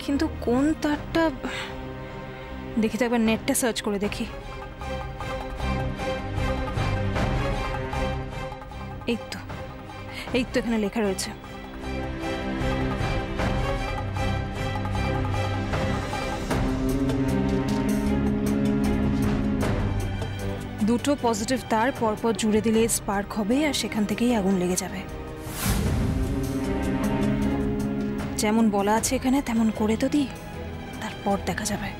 কিন্তু কোন তারটা দেখি তো, একবার নেটটা সার্চ করে দেখি। এই তো এখানে লেখা রয়েছে। দুটো পজিটিভ তার পরপর জুড়ে দিলে স্পার্ক হবে আর সেখান থেকেই আগুন লেগে যাবে। যেমন বলা আছে এখানে তেমন করে তো দিই, তারপর দেখা যাবে।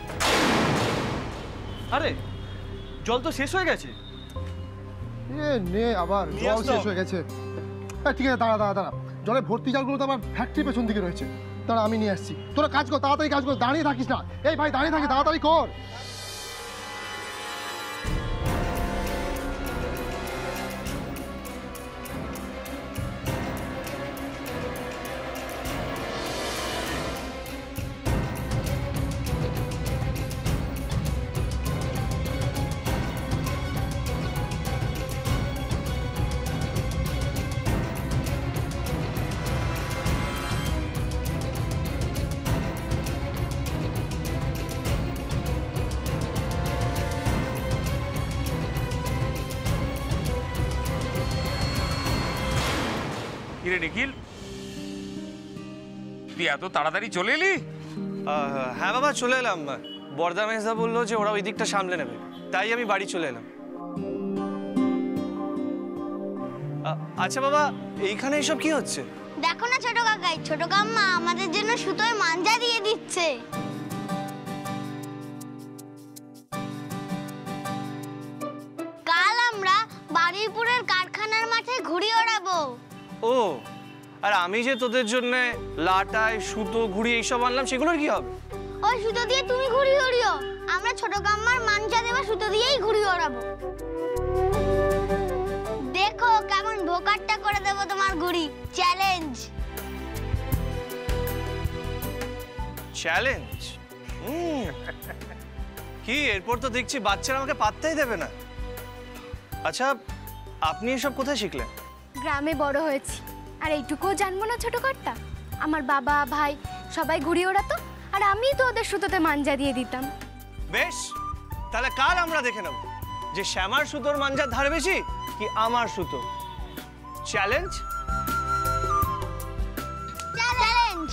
আরে জল তো শেষ হয়ে গেছে। নে আবার জল শেষ হয়ে গেছে। ঠিক আছে, দাঁড়া, জলে ভর্তি জলগুলো তো আমার ফ্যাক্টরি পেছন দিকে রয়েছে। দাঁড়া, আমি নিয়ে আসছি। তোরা কাজ কর, তাড়াতাড়ি কাজ কর, দাঁড়িয়ে থাকিস না। এই ভাই দাঁড়িয়ে থাকি, তাড়াতাড়ি কর। নিখিল, তুই এত তাড়াতাড়ি চলে এলি? হ্যাঁ বাবা, চলে এলাম। বর্দা মেজদা বললো যে ওরা ওই দিকটা সামলে নেবে, তাই আমি বাড়ি চলে এলাম। আচ্ছা বাবা, এইখানে এসব কি হচ্ছে? দেখো না ছোট কাকাই, ছোট কাম্মা আমাদের জন্য সুতোয় মাঞ্জা দিয়ে দিচ্ছে। কাল আমরা বারুইপুরের কারখানার মাঠে ঘুড়ি ওড়াবো। ও, আর আমি যে তোদের জন্য লাটাই, সুতো, ঘুড়ি এইসব আনলাম, সেগুলোর কি হবে? ওই সুতো দিয়ে তুমি ঘুড়ি ওড়িও, আমরা ছোট কাম্মার মাঞ্জা দেওয়া সুতো দিয়েই ঘুড়ি ওড়াবো। দেখো কেমন ভোকাটটা করে দেবো তোমার ঘুড়ি। চ্যালেঞ্জ। চ্যালেঞ্জ? কি, এরপর তো দেখছি বাচ্চারা আমাকে পাত্তাই দেবে না। আচ্ছা, আপনি এসব কোথায় শিখলেন? গ্রামে বড় হয়েছি, আর এইটুকুও জানবো না ছোট কর্তা? আমার বাবা ভাই সবাই ঘুড়ি ওড়াতো, আর আমিই তো ওদের সুতোতে মাঞ্জা দিয়ে দিতাম। বেশ, তাহলে কাল আমরা দেখে নেব যে শ্যামার সুতোর মাঞ্জার ধার বেশি কি আমার সুতো। চ্যালেঞ্জ? চ্যালেঞ্জ।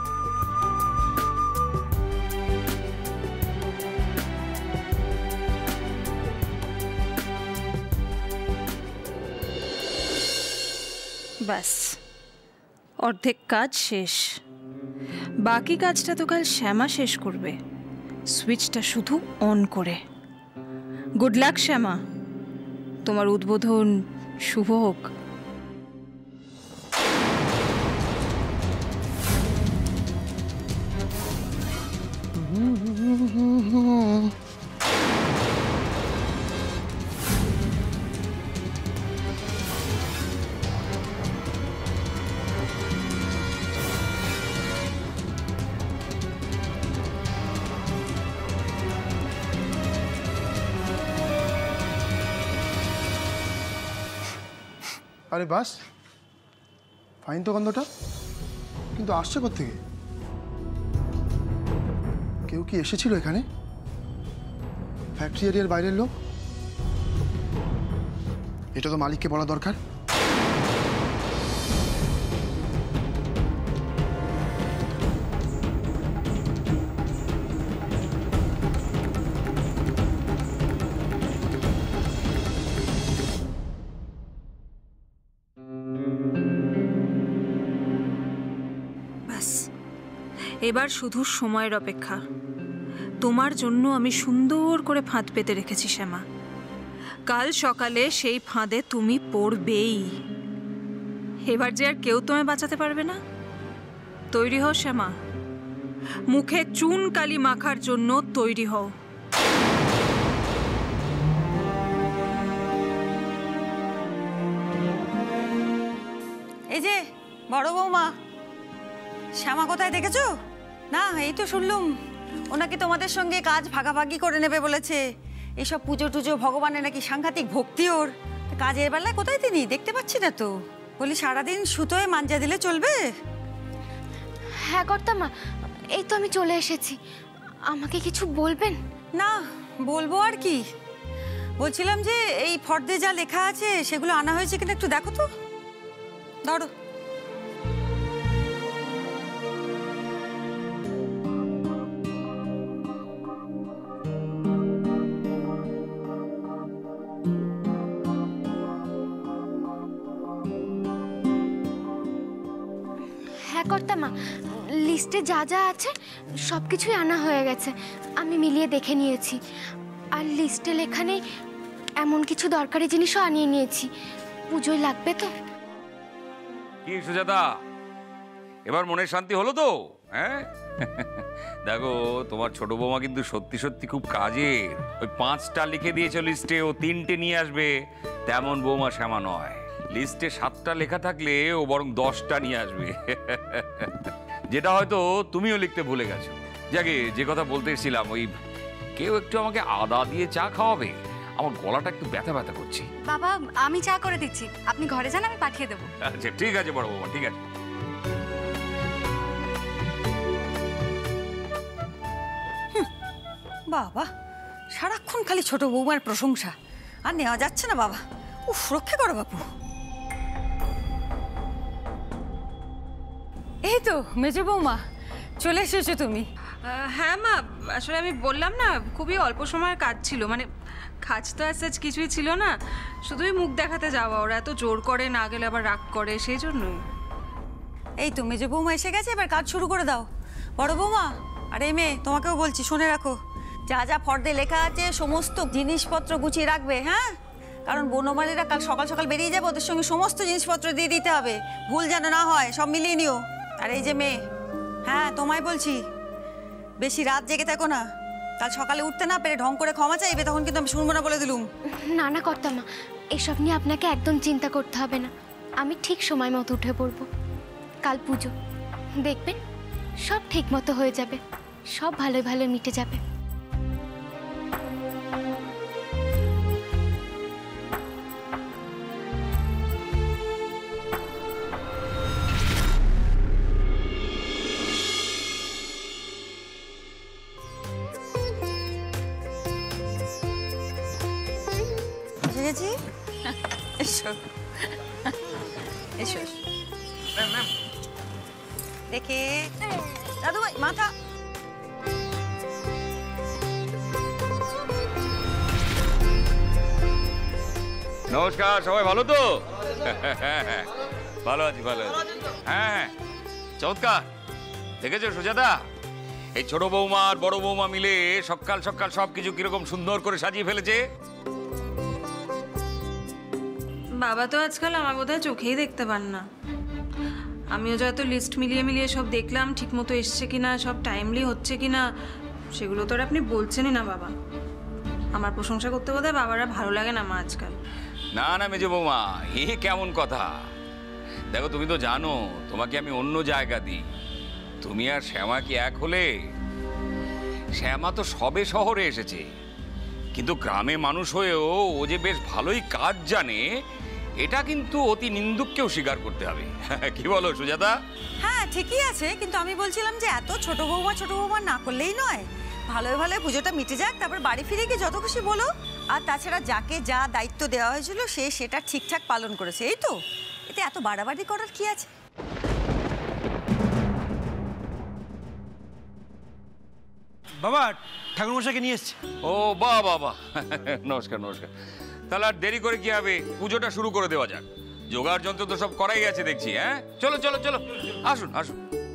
ব্যাস, অর্ধেক কাজ শেষ। বাকি কাজটা তো কাল শ্যামা শেষ করবে, সুইচটা শুধু অন করে। গুড লাক শ্যামা, তোমার উদ্বোধন শুভ হোক। আরে বাস, ফাইন তো গন্ধটা, কিন্তু আসছে কোত্থেকে? কেউ কি এসেছিল এখানে? ফ্যাক্টরি এরিয়ার বাইরের লোক? এটা তো মালিককে বলা দরকার। এবার শুধু সময়ের অপেক্ষা। তোমার জন্য আমি সুন্দর করে ফাঁদ পেতে রেখেছি শ্যামা। কাল সকালে সেই ফাঁদে তুমি পড়বেই। এবার যে আর কেউ তোমায় বাঁচাতে পারবে না। তৈরি হও শ্যামা, মুখে চুন কালি মাখার জন্য তৈরি হও। এই যে বড় বৌমা, শ্যামা কোথায় দেখেছো? না, এই তো শুনলুম ওনাকে তোমাদের সঙ্গে কাজ ভাগাভাগি করে নেবে বলেছে। এইসব পুজো টুজো ভগবানের নাকি সাংঘাতিক ভক্তি ওর। কাজের বেলায় কোথায় তিনি? দেখতে পাচ্ছি না তো। বলি সারাদিন সুতোয় মাঞ্জা দিলে চলবে? হ্যাঁ কর্তামা, এই তো আমি চলে এসেছি। আমাকে কিছু বলবেন? না, বলবো আর কি। বলছিলাম যে এই ফর্দে যা লেখা আছে সেগুলো আনা হয়েছে কিনা একটু দেখো তো। ধরো। হ্যাঁ কর্তামা, লিস্টে যা যা আছে সব কিছুই আনা হয়ে গেছে। আমি মিলিয়ে দেখে নিয়েছি। আর লিস্টে লেখা নেই এমন কিছু দরকারি জিনিসও আনিয়ে নিয়েছি। পুজোয় লাগবে তো। কি সুজাতা, এবার মনের শান্তি হলো তো? হ্যাঁ দেখো, তোমার ছোট বৌমা কিন্তু সত্যি সত্যি খুব কাজের। ওই 5টা লিখে দিয়েছো লিস্টে, ও 3টে নিয়ে আসবে, তেমন বৌমা শ্যামা নয়। লিস্টে 7টা লেখা থাকলে ও বরং 10টা নিয়ে আসবে যেটা হয়তো তুমিও লিখতে ভুলে গেছো। যাকে যে কথা বলতে এসেছিলাম, ওই কেউ একটু আমাকে আদা দিয়ে চা খাওয়াবে? আমার গলাটা একটু ব্যথা ব্যথা করছে। বাবা, আমি চা করে দিচ্ছি, আপনি ঘরে যান, আমি পাঠিয়ে দেবো। আচ্ছা ঠিক আছে বড় বৌমা, ঠিক আছে। বাবা, সারাক্ষণ খালি ছোট বৌমার প্রশংসা, আর নেওয়া যাচ্ছে না বাবা। উফ, রক্ষা করো বাপু। এই তো মেজো বৌমা, চলে এসেছো তুমি। হ্যাঁ মা, আসলে আমি বললাম না, খুবই অল্প সময়ের কাজ ছিল। মানে কাজ তো অ্যাজ কিছুই ছিল না, শুধুই মুখ দেখাতে যাওয়া। ওরা এত জোর করে, না গেলে আবার রাগ করে, সেই জন্যই। এই তো মেজো বৌমা এসে গেছে, এবার কাজ শুরু করে দাও। বড় বৌমা আর এই মেয়ে, তোমাকেও বলছি, শুনে রাখো, যা যা ফর্দে লেখা আছে সমস্ত জিনিসপত্র গুছিয়ে রাখবে। হ্যাঁ, কারণ বনমালীরা কাল সকাল সকাল বেরিয়ে যাবে, ওদের সঙ্গে সমস্ত জিনিসপত্র দিয়ে দিতে হবে, ভুল যেন না হয়, সব মিলিয়ে নিও। আর এই যে মেয়ে, হ্যাঁ তোমায় বলছি, বেশি রাত জেগে থাকো না। কাল সকালে উঠতে না পেরে ঢং করে ক্ষমা চাইবে, তখন কিন্তু আমি শুনবো না বলে দিলুম। না না কর্তামা, এসব নিয়ে আপনাকে একদম চিন্তা করতে হবে না। আমি ঠিক সময় মতো উঠে পড়বো। কাল পুজো, দেখবেন সব ঠিক মতো হয়ে যাবে, সব ভালো ভালো মিটে যাবে। এসো এসো এসো। দেখে দাদু ভাই মাথা। নমস্কার, সবাই ভালো তো? ভালো আছি, ভালো আছি। হ্যাঁ হ্যাঁ, চমৎকার। দেখেছো সুজাতা, এই ছোট বৌমা আর বড় বৌমা মিলে সকাল সকাল সবকিছু কিরকম সুন্দর করে সাজিয়ে ফেলেছে। বাবা তো আজকাল আমার বোধহয় চোখেই দেখতে পান না। আমিও যত লিস্ট মিলিয়ে মিলিয়ে সব দেখলাম, ঠিক মতো এসছে কিনা, সব টাইমলি হচ্ছে কিনা, সেগুলো তো আর আপনি বলছেনই না বাবা। আমার প্রশংসা করতে বোধহয় বাবারা ভালো লাগে না মা আজকাল। না না মেজো বৌমা, এ কেমন কথা? দেখো, তুমি তো জানো তোমাকে আমি অন্য জায়গা দিই। তুমি আর শ্যামা কি এক হলে? শ্যামা তো সবে শহরে এসেছে, কিন্তু গ্রামে মানুষ হয়েও ও যে বেশ ভালোই কাজ জানে, এটা কিন্তু অতি নিন্দুককেও স্বীকার করতে হবে। কি বলো সুজাতা? হ্যাঁ ঠিকই আছে, কিন্তু আমি বলছিলাম যে এত ছোট বৌমা না করলেই নয়। ভালোই ভালো পুজোটা মিটে যাক, তারপর বাড়ি ফিরে গিয়ে যত খুশি বলো। আর তাছাড়া যাকে যা দায়িত্ব দেওয়া হয়েছিল সে সেটা ঠিকঠাক পালন করেছে, এই তো। এতে এত বাড়াবাড়ি করার কি আছে? বাবা, ঠাকুরমশাইকে নিয়ে এসছি। ও বাহ বাহ বাহ, নমস্কার নমস্কার। তাহলে আর দেরি করে কি হবে, পুজোটা শুরু করে দেওয়া যাক। জোগাড় যন্ত্র তো সব করাই আছে দেখছি। হ্যাঁ চলো চলো চলো, আসুন আসুন।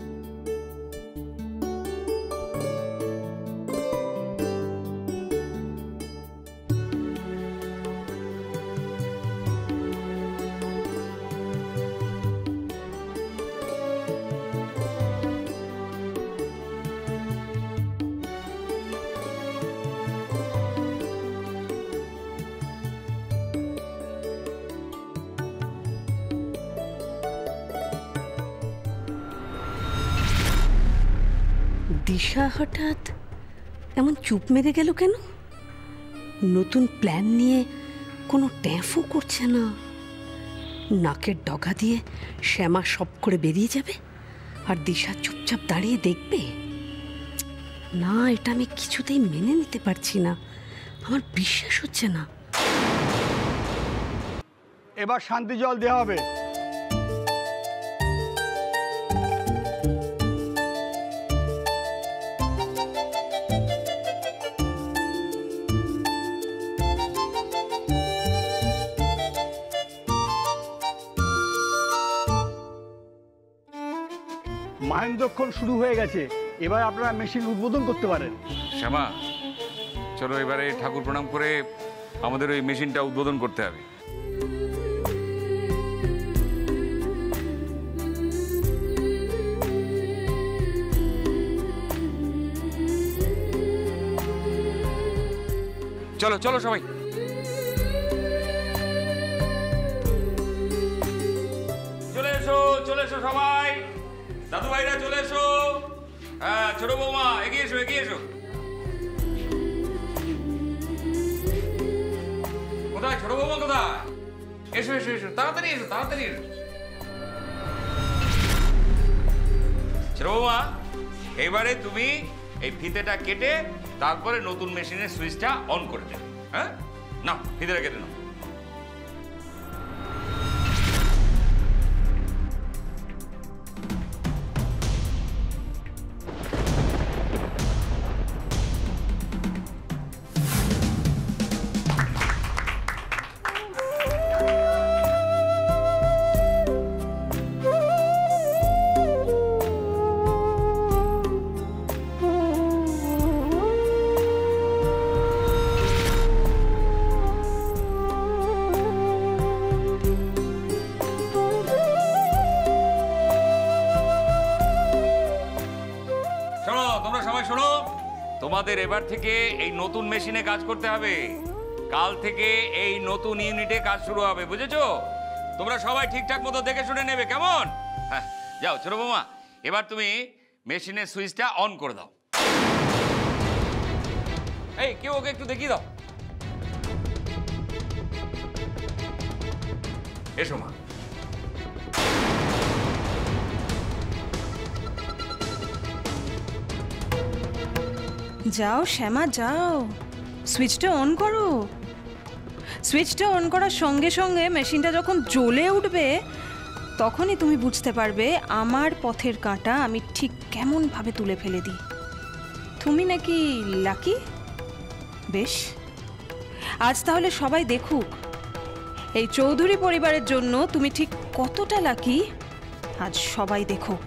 দিশা হঠাৎ এমন চুপ মেরে গেল কেন? নতুন প্ল্যান নিয়ে কোনো ট্যাঁফও করছে না। নাকের ডগা দিয়ে শ্যামা সব করে বেরিয়ে যাবে আর দিশা চুপচাপ দাঁড়িয়ে দেখবে। না, এটা আমি কিছুতেই মেনে নিতে পারছি না, আমার বিশ্বাস হচ্ছে না। এবার শান্তি জল দেওয়া হবে। মাহেন্দ্রক্ষণ শুরু হয়ে গেছে, এবার আপনারা মেশিন উদ্বোধন করতে পারেন। শ্যামা, চলো এবারে ঠাকুর প্রণাম করে আমাদের ওই মেশিনটা উদ্বোধন করতে হবে। চলো চলো সবাই। চলে এসো চলে এসো সবাই, দাদু ভাইরা চলে এসো। হ্যাঁ ছোট বৌমা এগিয়ে এসো এগিয়ে এসো। কোথায় ছোট বৌমা কোথায়? এসো এসো এসো, তাড়াতাড়ি এসো তাড়াতাড়ি এসো। ছোট বৌমা, এবারে তুমি এই ফিতেটা কেটে তারপরে নতুন মেশিনের সুইচটা অন করে দেবে। হ্যাঁ না, ফিতেটা কেটে নাও। তোমাদের এবার থেকে এই নতুন মেশিনে কাজ করতে হবে। কাল থেকে এই নতুন ইউনিটে কাজ শুরু হবে, বুঝেছো? তোমরা সবাই ঠিকঠাক মতো দেখে শুনে নেবে, কেমন? হ্যাঁ যাও ছোট বৌমা, এবার তুমি মেশিনের সুইচটা অন করে দাও। এই কেউ ওকে একটু দেখিয়ে দাও। এসো মা। যাও শ্যামা যাও, সুইচটা অন করো। সুইচটা অন করার সঙ্গে সঙ্গে মেশিনটা যখন জ্বলে উঠবে তখনই তুমি বুঝতে পারবে আমার পথের কাঁটা আমি ঠিক কেমনভাবে তুলে ফেলে দিই। তুমি নাকি লাকি? বেশ, আজ তাহলে সবাই দেখুক এই চৌধুরী পরিবারের জন্য তুমি ঠিক কতটা লাকি। আজ সবাই দেখুক।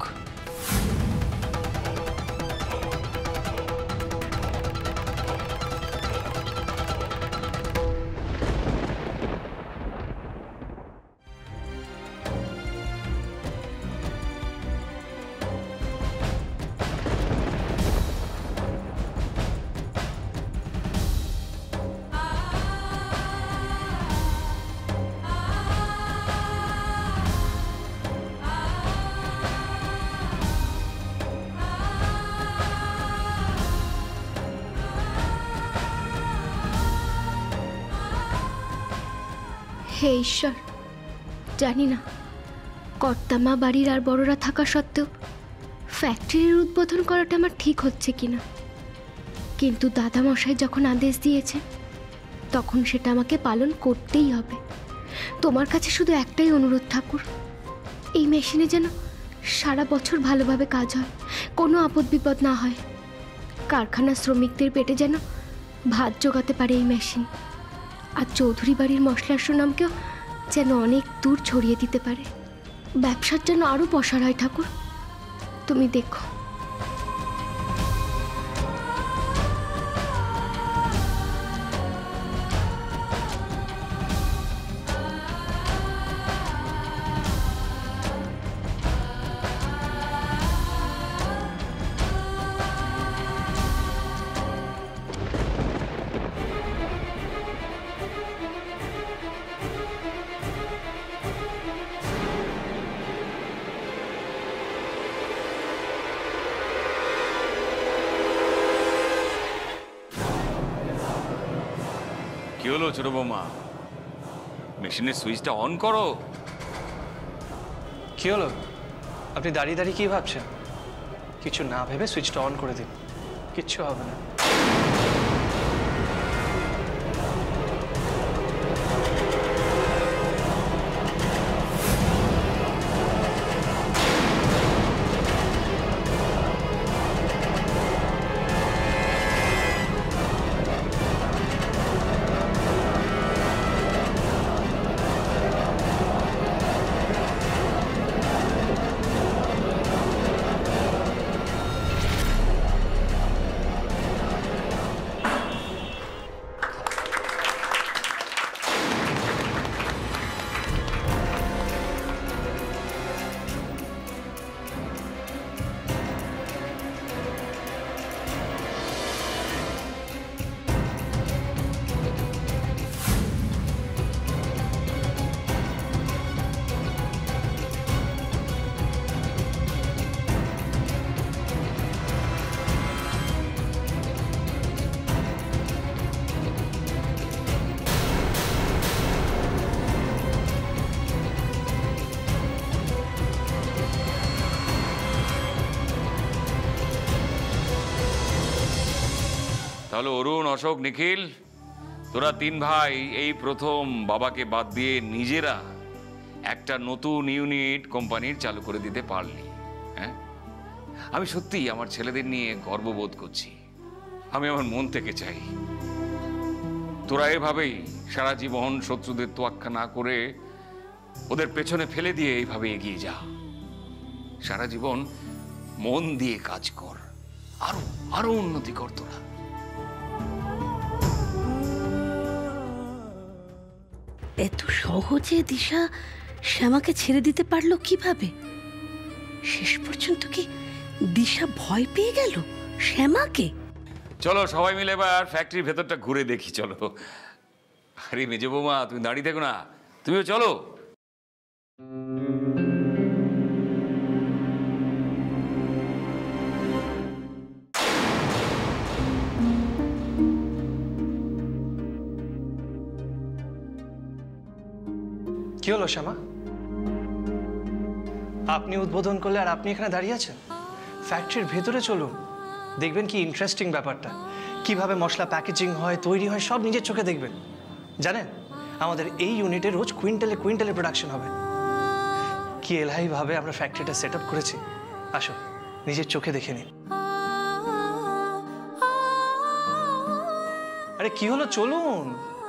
হে ঈশ্বর, জানি না কর্তামা বাড়ির আর বড়রা থাকা সত্ত্বেও ফ্যাক্টরির উদ্বোধন করাটা আমার ঠিক হচ্ছে কিনা, কিন্তু দাদামশাই যখন আদেশ দিয়েছে তখন সেটা আমাকে পালন করতেই হবে। তোমার কাছে শুধু একটাই অনুরোধ ঠাকুর, এই মেশিনে যেন সারা বছর ভালোভাবে কাজ হয়, কোনো আপদ বিপদ না হয়। কারখানার শ্রমিকদের পেটে যেন ভাত জোগাতে পারে এই মেশিন, আর চৌধুরী বাড়ির মশলার সুনামকেও যেন অনেক দূর ছড়িয়ে দিতে পারে। ব্যবসার যেন আরও প্রসার হয় ঠাকুর, তুমি দেখো। কি হলো ছোট বৌমা, মেশিনের সুইচটা অন করো। কি হলো? আপনি দাঁড়িয়ে দাঁড়িয়ে কি ভাবছেন? কিছু না ভেবে সুইচটা অন করে দিন। কিচ্ছু হবে না। তাহলে অরুণ, অশোক, নিখিল, তোরা তিন ভাই এই প্রথম বাবাকে বাদ দিয়ে নিজেরা একটা নতুন ইউনিট কোম্পানির চালু করে দিতে পারলি। হ্যাঁ, আমি সত্যি আমার ছেলেদের নিয়ে গর্ববোধ করছি। আমি আমার মন থেকে চাই তোরা এভাবেই সারা জীবন শত্রুদের তোয়াক্কা না করে ওদের পেছনে ফেলে দিয়ে এইভাবে এগিয়ে যা। সারা জীবন মন দিয়ে কাজ কর, আরো আরো উন্নতি কর তোরা। এত সহজে দিশা শ্যামাকে ছেড়ে দিতে পারলো কিভাবে? শেষ পর্যন্ত কি দিশা ভয় পেয়ে গেল শ্যামাকে? চলো সবাই মিলে এবার ফ্যাক্টরির ভেতরটা ঘুরে দেখি। চলো। আরে মেজো বৌমা, তুমি দাঁড়িয়ে থেকো না, তুমিও চলো। কি হলো শ্যামা? আপনি উদ্বোধন করলে আর আপনি এখানে দাঁড়িয়ে আছেন? ফ্যাক্টরির ভেতরে চলুন, দেখবেন কি ইন্টারেস্টিং ব্যাপারটা। কিভাবে মশলা প্যাকেজিং হয়, তৈরি হয়, সব নিজের চোখে দেখবেন। জানেন, আমাদের এই ইউনিটে রোজ কুইন্টালে কুইন্টালে প্রোডাকশন হবে। কি এলাহি ভাবে আমরা ফ্যাক্টরিটা সেট আপ করেছি। আসো, নিজের চোখে দেখে নিন। আরে কি হলো, চলুন।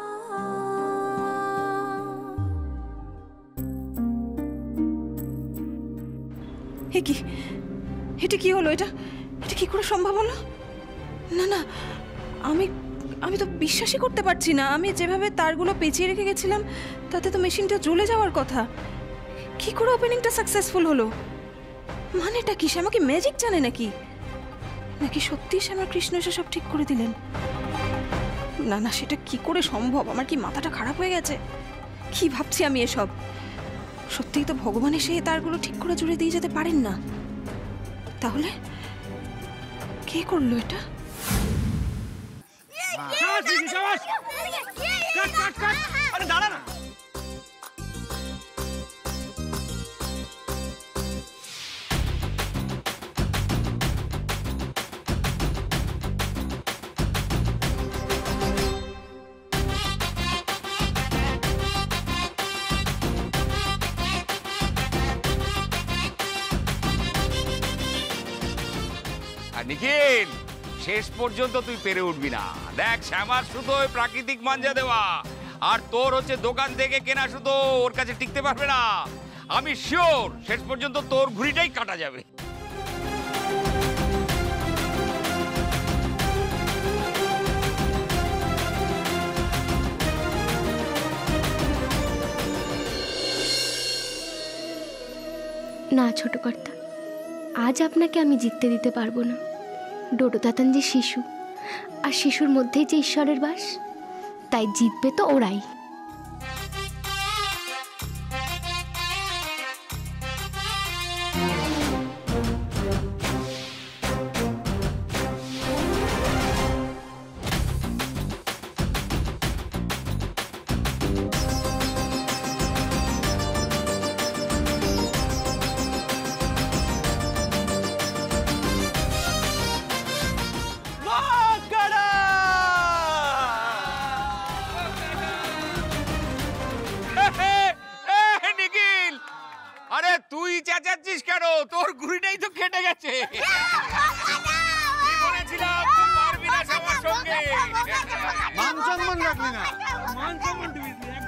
এটা কি হলো? এটা কি করে সম্ভব হলো? না না, আমি তো বিশ্বাসই করতে পারছি না। আমি যেভাবে তারগুলো পেঁচিয়ে রেখে গেছিলাম তাতে তো মেশিনটা জ্বলে যাওয়ার কথা। কি করে ওপেনিংটা সাকসেসফুল হলো? মানেটা কি? শ্যামা কি ম্যাজিক জানে নাকি সত্যি শ্যামা কৃষ্ণ এসে সব ঠিক করে দিলেন? না না, সেটা কি করে সম্ভব? আমার কি মাথাটা খারাপ হয়ে গেছে? কি ভাবছি আমি এসব? সত্যিই তো ভগবান এসে তারগুলো ঠিক করে জুড়ে দিয়ে যেতে পারেন না। তাহলে কে করলো এটা? আরে দাঁড়া না। নিখিল, শেষ পর্যন্ত তুই পেরে উঠবি না। দেখ, শ্যামার সুতোয় প্রাকৃতিক মাঞ্জা দেওয়া, আর তোর হচ্ছে দোকান থেকে কেনা সুতো, ওর কাছে টিকতে পারবে না। আমি শিওর শেষ পর্যন্ত তোর ঘুড়িটাই কাটা যাবে। না ছোট কর্তা, আজ আপনাকে আমি জিততে দিতে পারবো না। ডোডো তাতান যে শিশু, আর শিশুর মধ্যেই যে ঈশ্বরের বাস, তাই জিতবে তো ওরাই। ঘুড়িটাই তো কেটে গেছে। কি বলেছিলাম পারবি না আমার সঙ্গে। মান সম্মান রাখলি না। মান সম্মান